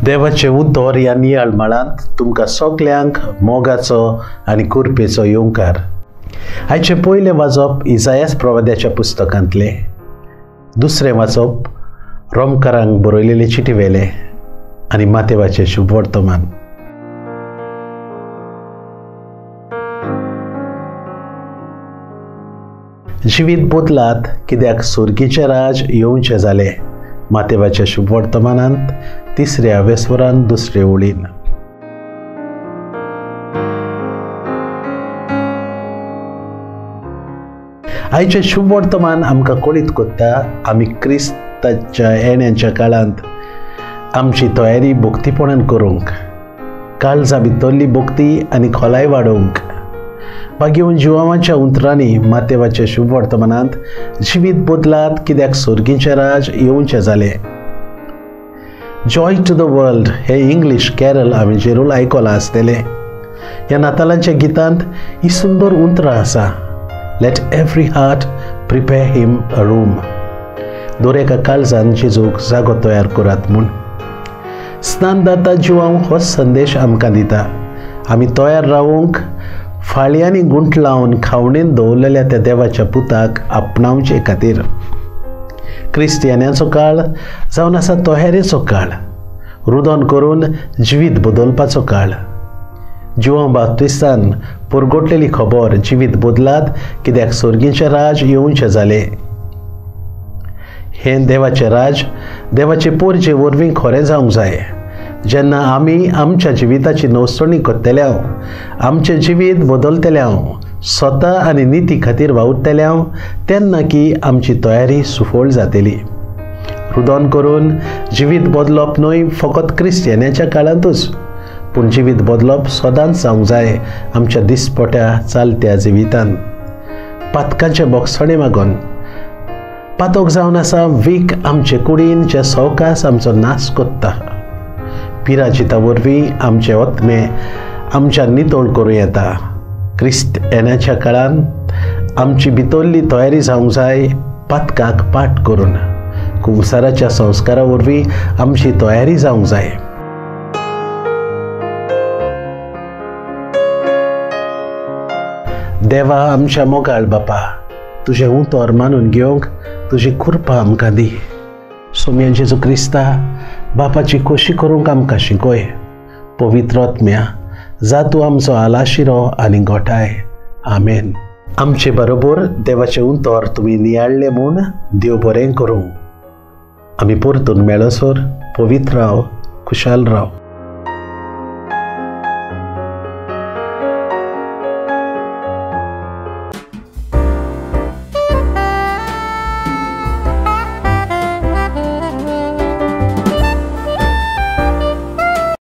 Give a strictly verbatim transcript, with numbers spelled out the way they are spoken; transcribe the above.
देवाचे उतर ह्या नियाळ माळांत तुमकां सगल्यांक मोगाचो आनी कुरपेचो येवकार। आयचे पयले वाचप इसायास प्रवाद्याच्या पुस्तकांतले, दुसरें वाचप रोमकारांक बरयलेले चिटी वेले आनी मातेवाचे शुभ वर्तमान। जिवीत बदलात कित्याक सुर्गीचे राज येवचे जाले। मातेवाच्या शुभ वर्तमानांत तिसऱ्या वेस्वरान दुसरे ओळीन। आयचे शुभ वर्तमान आमकां कळीत कोत्ता आमी क्रिस्ताच्या येण्याच्या काळांत आमची तयारी भक्तीपणान करूंक, काळजा भितरली भक्ती आनी खोलाय वाडोवंक वा घेवन जिवांच्या उंतरांनी मातेवाच्या शुभ वर्तमानांत जिवीत बदलात कित्याक सुर्गीचे राज येवचे जाले। जॉय टू द वर्ल्ड हे इंग्लीश कॅरल आमी जेरूल आयकलां आसतले। ह्या नातालांच्या गितांत ही सुंदर उंतरां आसा, let every heart prepare him a room. दर एका काळजान जेजूक जागो तयार करात म्हूण। स्नानदाता जिवांव हो संदेश आमकां दिता, आमी तयार रावूंक, फाळयांनी गुंठ लावन खावणेन दवरलेल्या त्या देवाच्या पुताक आपणावचे खातीर। क्रिस्तियानाचो काळ जावन आसा तोहेरेचो काळ, रुदन करून जिवीत बदलपाचो काळ। जिवांव बाप्तिस्तान परगटलेली खबर जिवीत बदलात कित्याक सुर्गीचे राज येवचे जाले। हे देवाचे राज देवाचे पोरचे वरवीं खरें जावंक जाय। जेन्ना आमी आमच्या जिविताची नवसणी करतल्या, आमचें जिवीत बदलतल्या, स्वता आनी निती खातीर वावुरतल्या, तेन्ना की आमची तयारी सुफळ जातली। रुदन करून जिवीत बदलप न्हय फकत क्रिस्तियानाच्या काळांतूच, पूण जिवीत बदलप सदांच जावंक जाय आमच्या दिसपट्या चालत्या जिवितांत। पातकांचे बोगसणे मागोन पातोक जावन आसा वीक आमचे कुडीन जे सवकास आमचो नाश कोत्ता। पिराजिता वरवीं आमचे ओत्मे आमच्या नितळ करूं येता। क्रिस्त येण्याच्या काळांत आमची भितरली तयारी जावंक जाय पातकाक पाठ करून। कुंसाराच्या संस्कारा वरवीं आमची तयारी जावंक जाय। देवा आमच्या मोगाळ बापा, तुझे उतर मानून घेवंक तुजी कृपा आमकां दी। सोम्या जेजू क्रिस्ता, बापाची खोशी करूंक आमकां शिकय। पवित्र आत्म्या, जा तूं आमचो आलाशिरो आनी गोठाय। आमेन। आमचे बरोबर देवाचे उतर तुमी नियाळ्ळे म्हूण देव बरें करूं। आमी परतून मेळसर पवित्र राव, खुशाल राव।